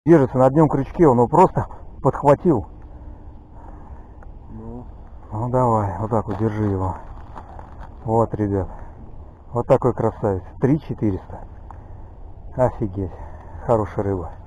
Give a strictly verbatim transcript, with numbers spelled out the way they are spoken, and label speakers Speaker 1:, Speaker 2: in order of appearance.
Speaker 1: Держится на одном крючке, он его просто подхватил.
Speaker 2: Ну,
Speaker 1: ну давай, вот так вот держи его. Вот, ребят. Вот такой красавец. три четыреста. Офигеть. Хорошая рыба.